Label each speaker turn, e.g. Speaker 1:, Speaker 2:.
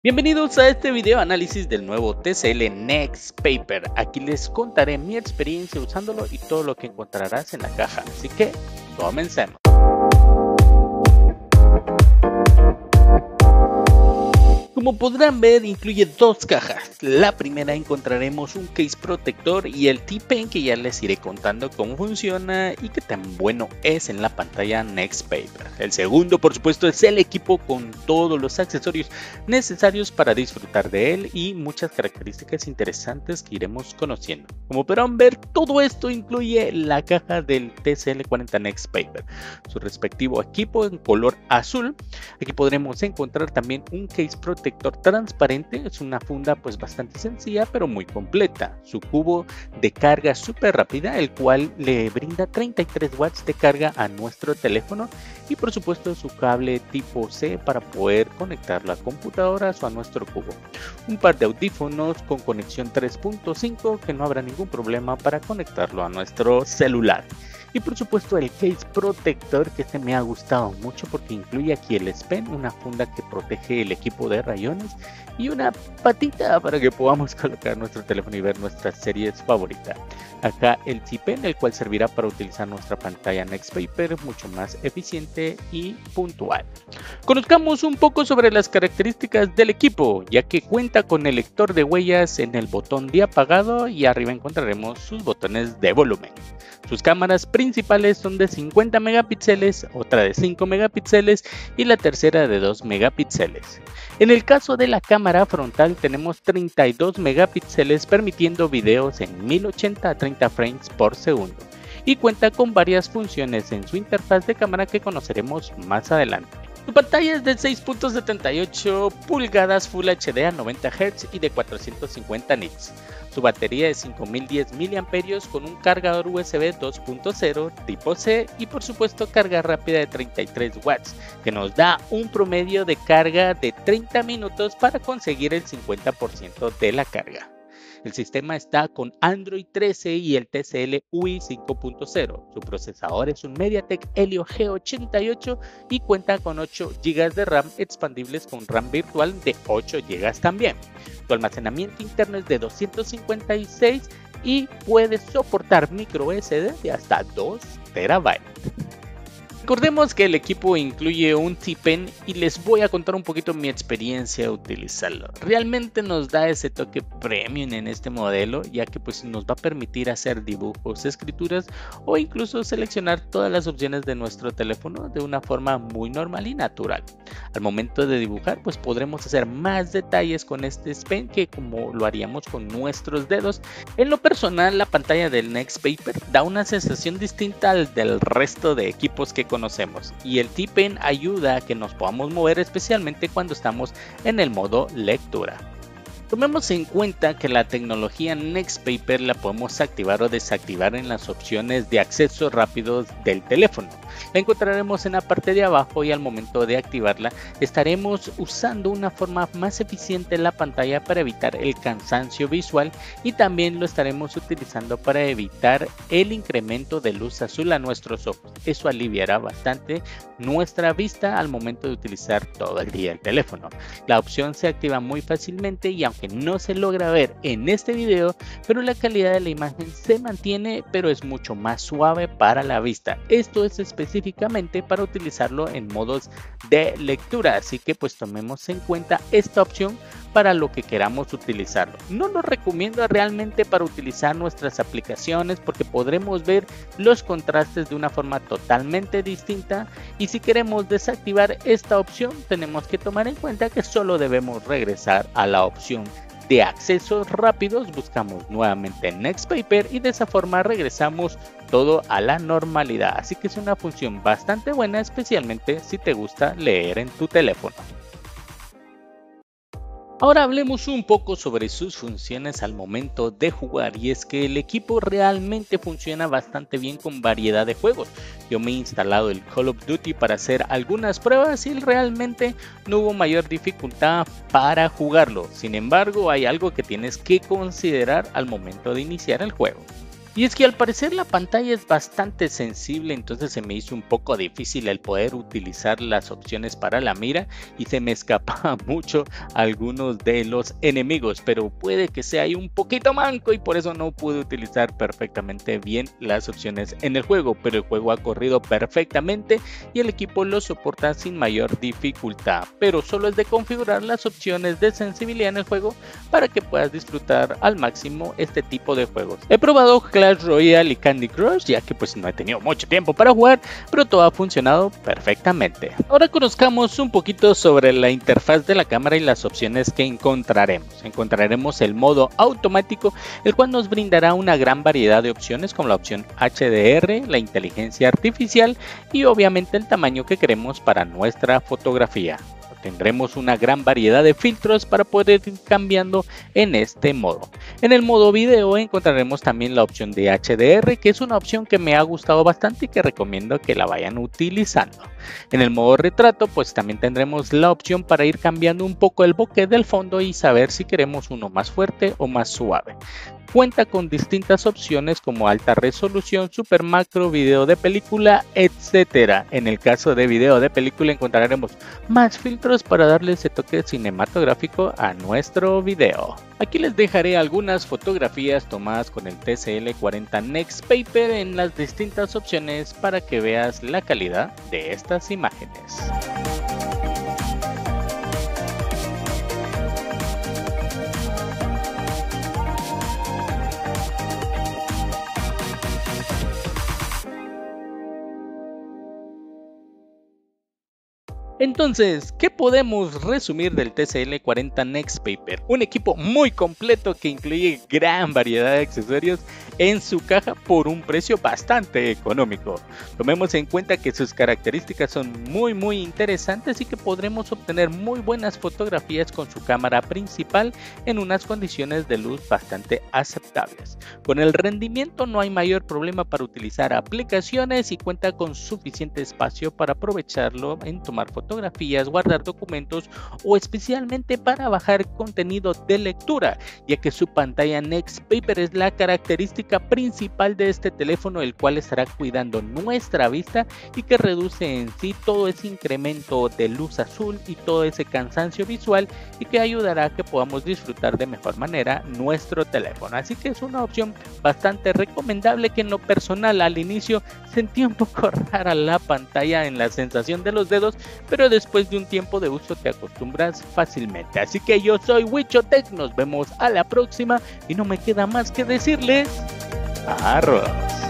Speaker 1: Bienvenidos a este video análisis del nuevo TCL Nextpaper. Aquí les contaré mi experiencia usándolo y todo lo que encontrarás en la caja. Así que comencemos. Como podrán ver, incluye dos cajas. La primera encontraremos un case protector y el T-Pen, que ya les iré contando cómo funciona y qué tan bueno es en la pantalla Nextpaper. El segundo, por supuesto, es el equipo con todos los accesorios necesarios para disfrutar de él y muchas características interesantes que iremos conociendo. Como podrán ver, todo esto incluye la caja del TCL 40 Nextpaper, su respectivo equipo en color azul. Aquí podremos encontrar también un case protector transparente. Es una funda pues bastante sencilla pero muy completa. Su cubo de carga súper rápida, el cual le brinda 33 watts de carga a nuestro teléfono, y por supuesto su cable tipo C para poder conectarlo a computadoras o a nuestro cubo. Un par de audífonos con conexión 3.5 que no habrá ningún problema para conectarlo a nuestro celular. Y por supuesto el case protector, que este me ha gustado mucho porque incluye aquí el S Pen, una funda que protege el equipo de rayones, y una patita para que podamos colocar nuestro teléfono y ver nuestras series favoritas. Acá el T-Pen, el cual servirá para utilizar nuestra pantalla Nextpaper mucho más eficiente y puntual. Conozcamos un poco sobre las características del equipo, ya que cuenta con el lector de huellas en el botón de apagado y arriba encontraremos sus botones de volumen. Sus cámaras principales son de 50 megapíxeles, otra de 5 megapíxeles y la tercera de 2 megapíxeles. En el caso de la cámara frontal tenemos 32 megapíxeles, permitiendo videos en 1080 a 30 frames por segundo, y cuenta con varias funciones en su interfaz de cámara que conoceremos más adelante. Su pantalla es de 6.78 pulgadas Full HD a 90 Hz y de 450 nits. Su batería es 5010 mAh con un cargador USB 2.0 tipo C y por supuesto carga rápida de 33 watts, que nos da un promedio de carga de 30 minutos para conseguir el 50% de la carga. El sistema está con Android 13 y el TCL UI 5.0. Su procesador es un MediaTek Helio G88 y cuenta con 8 GB de RAM expandibles con RAM virtual de 8 GB también. Su almacenamiento interno es de 256 y puede soportar micro SD de hasta 2 TB. Recordemos que el equipo incluye un T-Pen y les voy a contar un poquito mi experiencia de utilizarlo. Realmente nos da ese toque premium en este modelo, ya que pues nos va a permitir hacer dibujos, escrituras o incluso seleccionar todas las opciones de nuestro teléfono de una forma muy normal y natural. Al momento de dibujar pues podremos hacer más detalles con este S Pen que como lo haríamos con nuestros dedos. En lo personal, la pantalla del Nextpaper da una sensación distinta al del resto de equipos que conocemos, y el T-Pen ayuda a que nos podamos mover, especialmente cuando estamos en el modo lectura. Tomemos en cuenta que la tecnología Nextpaper la podemos activar o desactivar en las opciones de acceso rápido del teléfono. La encontraremos en la parte de abajo y al momento de activarla estaremos usando una forma más eficiente en la pantalla para evitar el cansancio visual, y también lo estaremos utilizando para evitar el incremento de luz azul a nuestros ojos. Eso aliviará bastante nuestra vista al momento de utilizar todo el día el teléfono. La opción se activa muy fácilmente y aunque no se logra ver en este video, pero la calidad de la imagen se mantiene, pero es mucho más suave para la vista. Esto es específicamente para utilizarlo en modos de lectura, así que pues tomemos en cuenta esta opción para lo que queramos utilizarlo. No lo recomiendo realmente para utilizar nuestras aplicaciones porque podremos ver los contrastes de una forma totalmente distinta, y si queremos desactivar esta opción tenemos que tomar en cuenta que solo debemos regresar a la opción de accesos rápidos, buscamos nuevamente Nextpaper y de esa forma regresamos todo a la normalidad. Así que es una función bastante buena, especialmente si te gusta leer en tu teléfono. Ahora hablemos un poco sobre sus funciones al momento de jugar, y es que el equipo realmente funciona bastante bien con variedad de juegos. Yo me he instalado el Call of Duty para hacer algunas pruebas y realmente no hubo mayor dificultad para jugarlo. Sin embargo, hay algo que tienes que considerar al momento de iniciar el juego. Y es que al parecer la pantalla es bastante sensible, entonces se me hizo un poco difícil el poder utilizar las opciones para la mira y se me escapaba mucho algunos de los enemigos, pero puede que sea ahí un poquito manco y por eso no pude utilizar perfectamente bien las opciones en el juego, pero el juego ha corrido perfectamente y el equipo lo soporta sin mayor dificultad, pero solo es de configurar las opciones de sensibilidad en el juego para que puedas disfrutar al máximo este tipo de juegos. He probado Clash Royale y Candy Crush, ya que pues no he tenido mucho tiempo para jugar, pero todo ha funcionado perfectamente. Ahora conozcamos un poquito sobre la interfaz de la cámara y las opciones que encontraremos. Encontraremos el modo automático, el cual nos brindará una gran variedad de opciones como la opción HDR, la inteligencia artificial y obviamente el tamaño que queremos para nuestra fotografía. Tendremos una gran variedad de filtros para poder ir cambiando en este modo. En el modo video encontraremos también la opción de HDR, que es una opción que me ha gustado bastante y que recomiendo que la vayan utilizando. En el modo retrato pues también tendremos la opción para ir cambiando un poco el bokeh del fondo y saber si queremos uno más fuerte o más suave. Cuenta con distintas opciones como alta resolución, super macro, video de película, etc. En el caso de video de película encontraremos más filtros para darle ese toque cinematográfico a nuestro video. Aquí les dejaré algunas fotografías tomadas con el TCL40 Next Paper en las distintas opciones para que veas la calidad de estas imágenes. Entonces, ¿qué podemos resumir del TCL40 Next Paper? Un equipo muy completo que incluye gran variedad de accesorios en su caja por un precio bastante económico. Tomemos en cuenta que sus características son muy interesantes y que podremos obtener muy buenas fotografías con su cámara principal en unas condiciones de luz bastante aceptables. Con el rendimiento no hay mayor problema para utilizar aplicaciones y cuenta con suficiente espacio para aprovecharlo en tomar fotografías, guardar documentos o especialmente para bajar contenido de lectura, ya que su pantalla Next Paper es la característica principal de este teléfono, el cual estará cuidando nuestra vista y que reduce en sí todo ese incremento de luz azul y todo ese cansancio visual y que ayudará a que podamos disfrutar de mejor manera nuestro teléfono. Así que es una opción bastante recomendable que en lo personal al inicio sentí un poco rara la pantalla en la sensación de los dedos, pero después de un tiempo de uso te acostumbras fácilmente. Así que yo soy Wichotech, nos vemos a la próxima y no me queda más que decirles arroz.